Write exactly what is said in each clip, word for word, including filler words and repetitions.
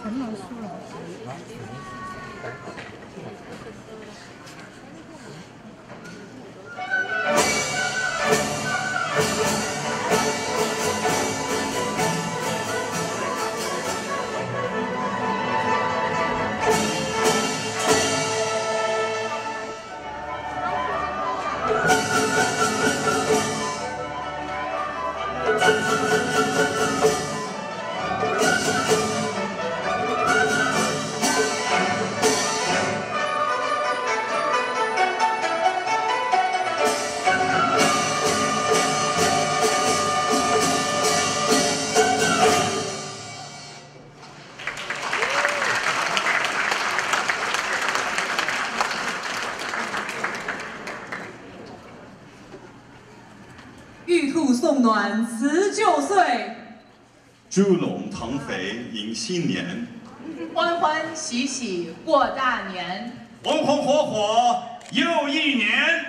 陈老师老师。 玉兔送暖辞旧岁， 猪笼腾肥迎新年， 欢欢喜喜过大年， 红红火火又一年。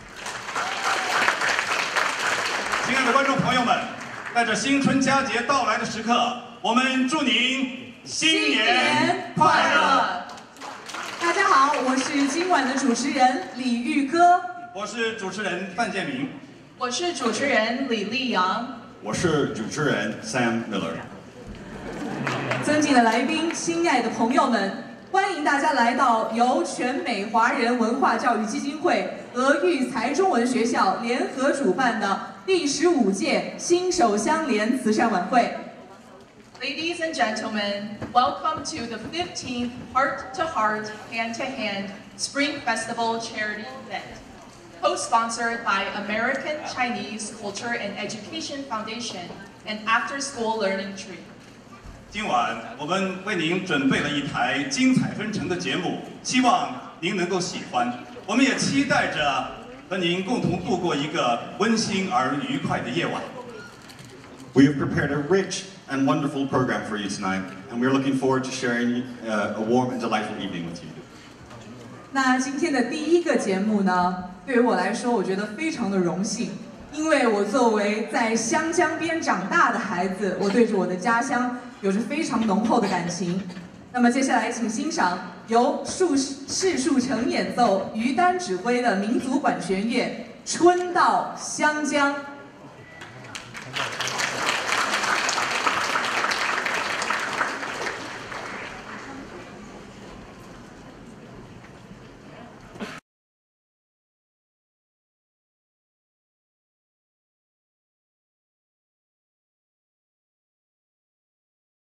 亲爱的观众朋友们，在这新春佳节到来的时刻，我们祝您新年快乐！ 大家好，我是今晚的主持人李玉歌， 我是主持人范建明。 我是主持人李丽阳， 我是主持人 Sam Miller。 尊敬的来宾，亲爱的朋友们，欢迎大家来到由全美华人文化教育基金会和育才中文学校联合主办的第十五届心手相连慈善晚会。 Ladies and gentlemen, welcome to the fifteenth Heart to Heart, Hand to Hand Spring Festival Charity Event.Co-sponsored by American Chinese Culture and Education Foundation and After School Learning Tree. 今晚我们为您准备了一台精彩纷呈的节目，希望您能够喜欢。我们也期待着和您共同度过一个温馨而愉快的夜晚。 We have prepared a rich and wonderful program for you tonight, and we're looking forward to sharing uh, a warm and delightful evening with you. 那今天的第一个节目呢，对于我来说，我觉得非常的荣幸，因为我作为在湘江边长大的孩子，我对着我的家乡有着非常浓厚的感情。那么接下来，请欣赏由树释树成演奏、于丹指挥的民族管弦乐《春到湘江》。